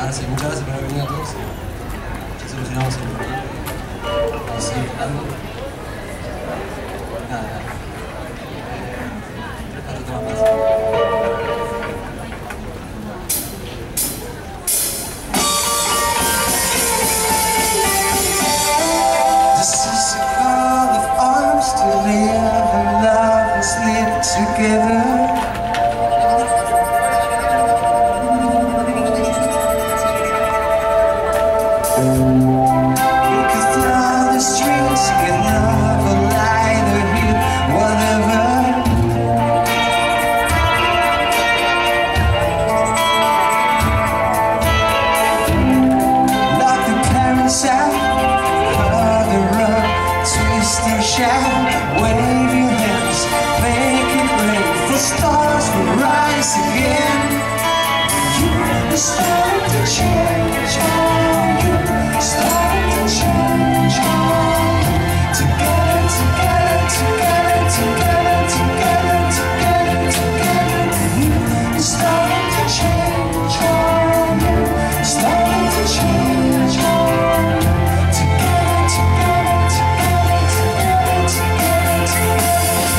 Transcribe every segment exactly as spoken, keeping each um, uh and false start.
Nada, sí, muchas gracias por haber venido a todos. Ya solucionamos el problema. Vamos a seguir hablando. Nada, nada. Otro tema más. Together, we could flood the streets, get love, a light, a heat, whatever. Lock the parents out, cover up, twist and shout, wave your hands, make it rain. The stars will rise again. You start to change, oh, you start to change, oh. Together, together, together, together, together, together, together. You start to change, oh, you start to change, oh. Together, together, together, together, together, together.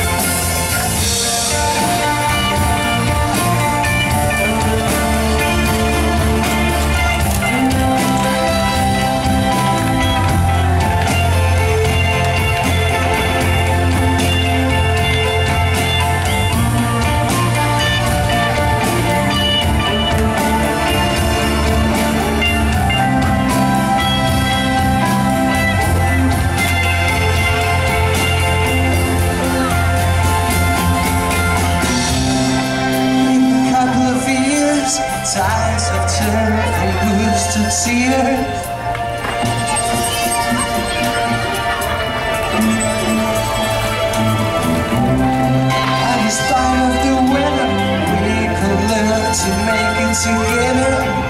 Tides have turned from blues to tears. And in spite of the weather, we could learn to make it together.